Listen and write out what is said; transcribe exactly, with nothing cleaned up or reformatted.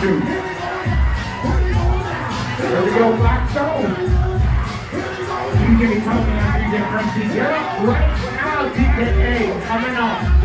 two. There we go, Blackstone. D J Tony and D J Frankie, get up right now, D J A, coming up.